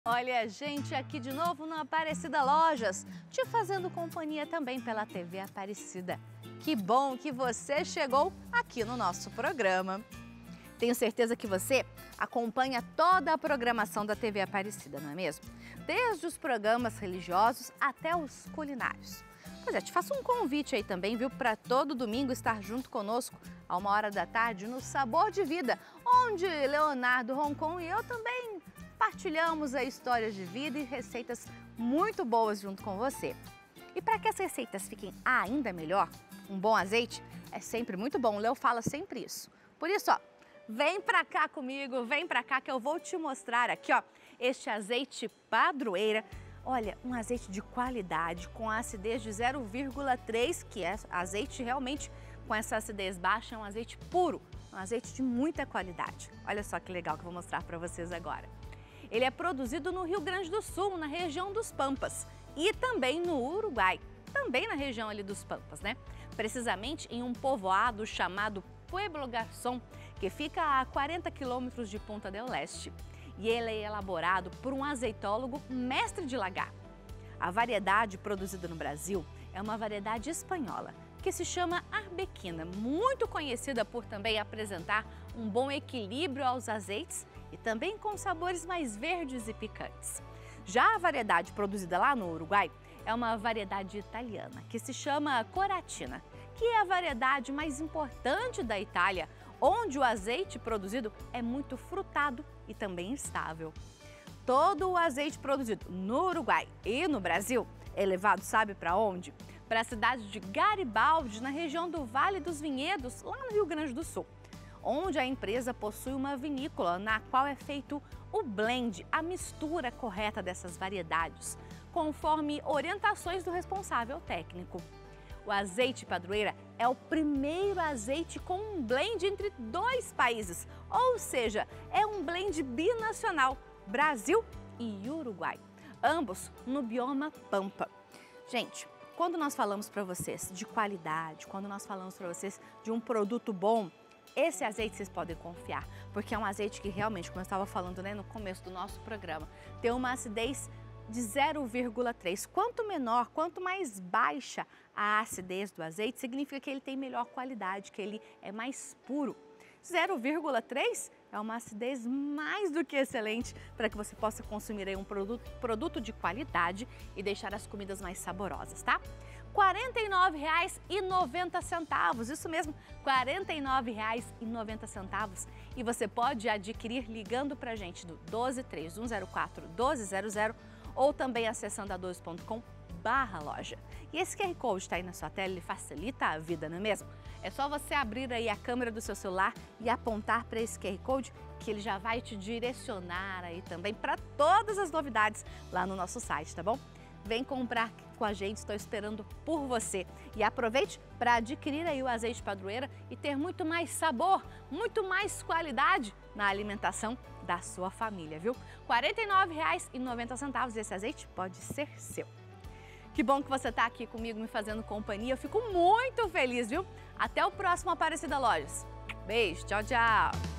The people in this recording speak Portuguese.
Olha a gente aqui de novo no Aparecida Lojas, te fazendo companhia também pela TV Aparecida. Que bom que você chegou aqui no nosso programa. Tenho certeza que você acompanha toda a programação da TV Aparecida, não é mesmo? Desde os programas religiosos até os culinários. Pois é, te faço um convite aí também, viu, para todo domingo estar junto conosco a 13h no Sabor de Vida, onde Leonardo Roncon e eu também partilhamos a histórias de vida e receitas muito boas junto com você. E para que as receitas fiquem ainda melhor, um bom azeite é sempre muito bom, o Leo fala sempre isso. Por isso, ó, vem pra cá comigo, vem pra cá que eu vou te mostrar aqui, ó, este azeite Padroeira. Olha, um azeite de qualidade, com acidez de 0,3, que é azeite realmente com essa acidez baixa, é um azeite puro, um azeite de muita qualidade. Olha só que legal que eu vou mostrar para vocês agora. Ele é produzido no Rio Grande do Sul, na região dos Pampas, e também no Uruguai, também na região ali dos Pampas, né? Precisamente em um povoado chamado Pueblo Garçom, que fica a 40 quilômetros de Punta del Este. E ele é elaborado por um azeitólogo mestre de lagar. A variedade produzida no Brasil é uma variedade espanhola, que se chama Arbequina, muito conhecida por também apresentar um bom equilíbrio aos azeites e também com sabores mais verdes e picantes. Já a variedade produzida lá no Uruguai é uma variedade italiana, que se chama Coratina, que é a variedade mais importante da Itália, onde o azeite produzido é muito frutado e também estável. Todo o azeite produzido no Uruguai e no Brasil é levado, sabe para onde? Para a cidade de Garibaldi, na região do Vale dos Vinhedos, lá no Rio Grande do Sul, onde a empresa possui uma vinícola na qual é feito o blend, a mistura correta dessas variedades, conforme orientações do responsável técnico. O azeite Padroeira é o primeiro azeite com um blend entre dois países, ou seja, é um blend binacional, Brasil e Uruguai, ambos no bioma Pampa. Gente, quando nós falamos para vocês de qualidade, quando nós falamos para vocês de um produto bom, esse azeite vocês podem confiar, porque é um azeite que realmente, como eu estava falando, né, no começo do nosso programa, tem uma acidez de 0,3. Quanto menor, quanto mais baixa a acidez do azeite, significa que ele tem melhor qualidade, que ele é mais puro. 0,3 é uma acidez mais do que excelente para que você possa consumir aí um produto de qualidade e deixar as comidas mais saborosas, tá? R$ 49,90, isso mesmo, R$ 49,90. E você pode adquirir ligando para a gente do 12 3104 1200 ou também acessando a12.com/loja. E esse QR Code está aí na sua tela, ele facilita a vida, não é mesmo? É só você abrir aí a câmera do seu celular e apontar para esse QR Code que ele já vai te direcionar aí também para todas as novidades lá no nosso site, tá bom? Vem comprar com a gente, estou esperando por você. E aproveite para adquirir aí o azeite Padroeira e ter muito mais sabor, muito mais qualidade na alimentação da sua família, viu? R$ 49,90, esse azeite pode ser seu. Que bom que você está aqui comigo me fazendo companhia, eu fico muito feliz, viu? Até o próximo Aparecida Lojas. Beijo, tchau, tchau!